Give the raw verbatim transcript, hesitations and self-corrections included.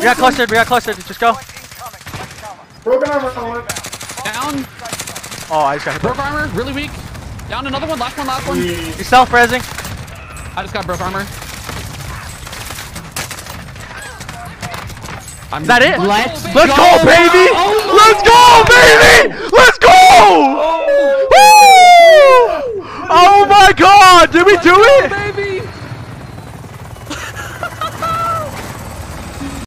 We got clustered, we got clustered. Just go. Broken armor. Down. Oh, I just got hit. Broke armor, really weak. Down another one, last one, last one. He's self-resing. I just got broke armor. I'm Is that it? Let's, Let's go, go, baby! Oh, Let's go, baby! Let's go! Woo! Oh my god! Did we do it?